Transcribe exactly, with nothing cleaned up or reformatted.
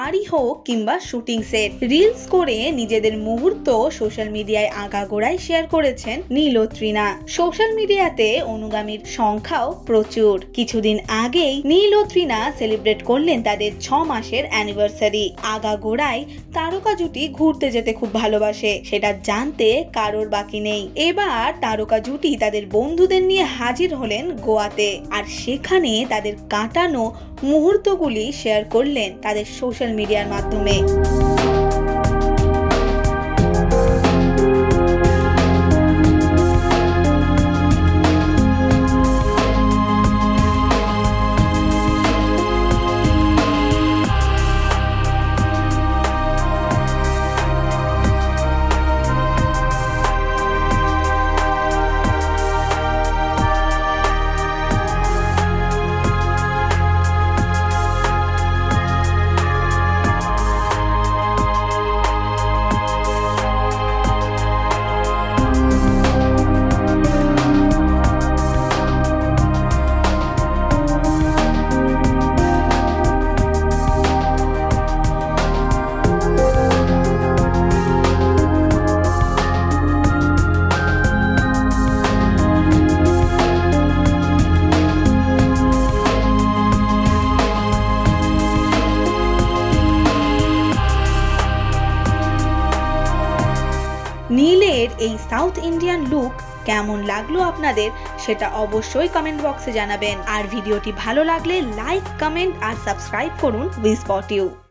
বাড়ি হোক কিংবা শুটিং সেট, রিলস করে নিজেদের মুহূর্ত সোশ্যাল মিডিয়ায় আগাগোড়ায় শেয়ার করেছেন নীল ও তৃণা। সোশ্যাল মিডিয়াতে অনুগামীর সংখ্যাও প্রচুর। কিছুদিন আগেই নীল ও তৃণা সেলিব্রেট করলেন তাদের ছ মাসের অ্যানিভার্সারি। আগাগোড়ায় তারকা জুটি ঘুরতে যেতে খুব ভালোবাসে, সেটা জানতে কারোর বাকি নেই। এবার তারকা জুটি তাদের বন্ধুদের নিয়ে হাজির হলেন গোয়াতে, আর সেখানে তাদের কাটানো মুহূর্তগুলি শেয়ার করলেন তাদের সোশ্যাল মিডিয়ার মাধ্যমে। নীলের এই সাউথ ইন্ডিয়ান লুক কেমন লাগলো আপনাদের, সেটা অবশ্যই কমেন্ট বক্সে জানাবেন। আর ভিডিওটি ভালো লাগলে লাইক, কমেন্ট আর সাবস্ক্রাইব করুন উই স্পট ইউ।